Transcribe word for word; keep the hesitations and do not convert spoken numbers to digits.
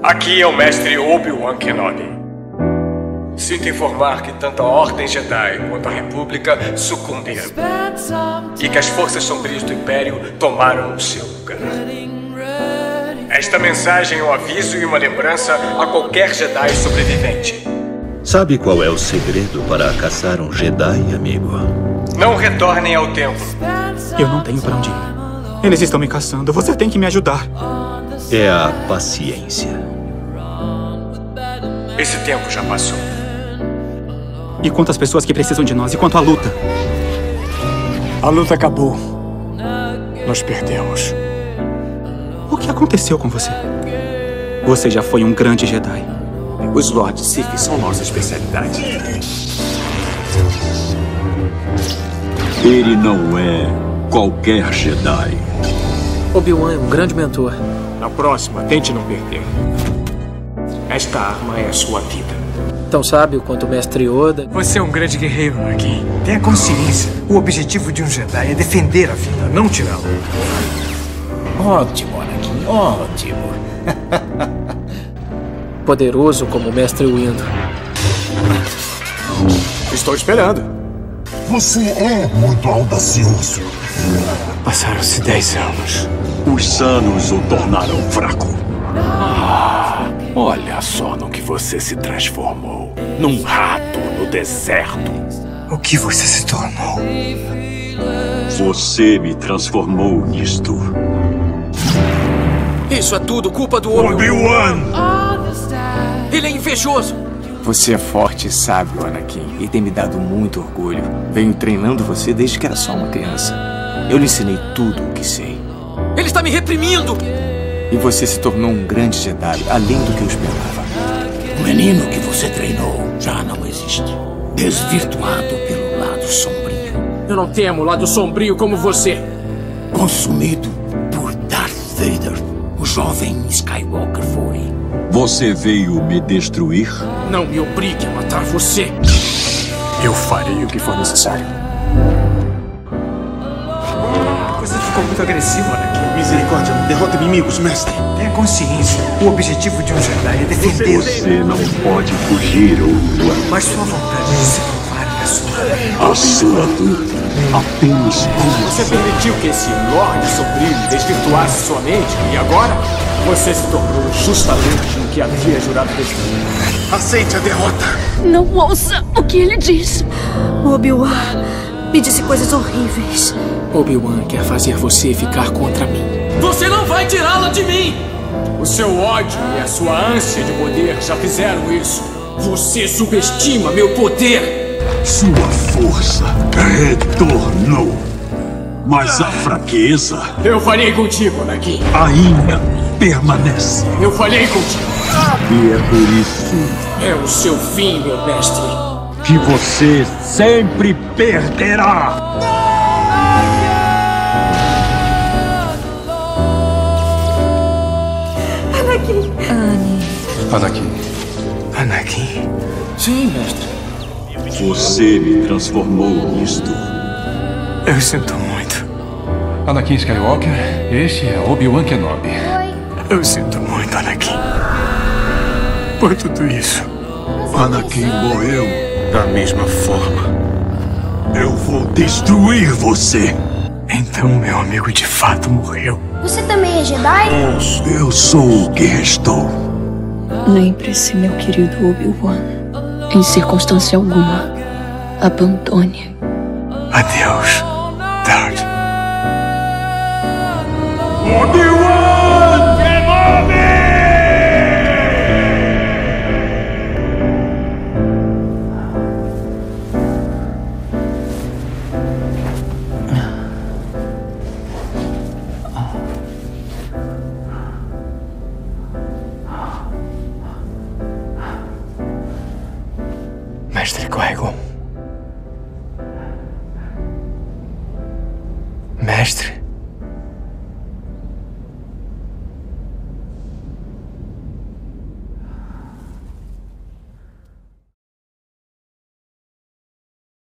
Aqui é o mestre Obi-Wan Kenobi. Sinto informar que tanto a Ordem Jedi quanto a República sucumbiram e que as forças sombrias do Império tomaram o seu lugar. Esta mensagem é um aviso e uma lembrança a qualquer Jedi sobrevivente. Sabe qual é o segredo para caçar um Jedi, amigo? Não retornem ao templo. Eu não tenho pra onde ir. Eles estão me caçando. Você tem que me ajudar. É a paciência. Esse tempo já passou. E quantas pessoas que precisam de nós? E quanto à luta? A luta acabou. Nós perdemos. O que aconteceu com você? Você já foi um grande Jedi. Os Lords Sith são nossa especialidade. Ele não é qualquer Jedi. Obi-Wan é um grande mentor. Na próxima, tente não perder. Esta arma é a sua vida. Tão sábio quanto o mestre Yoda. Você é um grande guerreiro, Anakin. Tenha consciência. O objetivo de um Jedi é defender a vida, não tirá-la. Ótimo, Anakin. Ótimo. Poderoso como o mestre Windu. Estou esperando. Você é muito audacioso. Passaram-se dez anos. Os anos o tornaram fraco. Ah, olha só no que você se transformou. Num rato no deserto. O que você se tornou? Você me transformou nisto. Isso é tudo culpa do Obi-Wan! Ele é invejoso. Você é forte e sábio, Anakin, e tem me dado muito orgulho. Venho treinando você desde que era só uma criança. Eu lhe ensinei tudo o que sei. Ele está me reprimindo! E você se tornou um grande Jedi, além do que eu esperava. O menino que você treinou já não existe. Desvirtuado pelo lado sombrio. Eu não temo o lado sombrio como você. Consumido por Darth Vader. O jovem Skywalker foi. Você veio me destruir? Não me obrigue a matar você. Eu farei o que for necessário. Você ficou muito agressivo, Anakin. Misericórdia, derrota inimigos, mestre. Tenha consciência. O objetivo de um Jedi é defender. Você não pode fugir, Obi-Wan. Mas sua vontade de se provar é a sua. A sua luta apenas começou. Você permitiu que esse Lorde Sombrio desvirtuasse sua mente e agora você se tornou justamente o que havia jurado destruir. Aceite a derrota. Não ouça o que ele diz. Obi-Wan me disse coisas horríveis. Obi-Wan quer fazer você ficar contra mim. Você não vai tirá-la de mim! O seu ódio e a sua ânsia de poder já fizeram isso. Você subestima meu poder! Sua força retornou. Mas a fraqueza... Eu falhei contigo, Anakin. ainda permanece. Eu falhei contigo. E é por isso... É o seu fim, meu mestre. que você sempre perderá. Anakin. Anne. Anakin. Anakin. Sim, mestre. Você me transformou nisto. Eu sinto muito. Anakin Skywalker, este é Obi-Wan Kenobi. Oi. Eu sinto muito, Anakin. Por tudo isso. Anakin morreu. Da mesma forma. Eu vou destruir você. Então meu amigo de fato morreu. Você também é Jedi? Eu sou o que restou. Lembre-se, meu querido Obi-Wan. Em circunstância alguma, abandone. Adeus, Darth. Obi-Wan!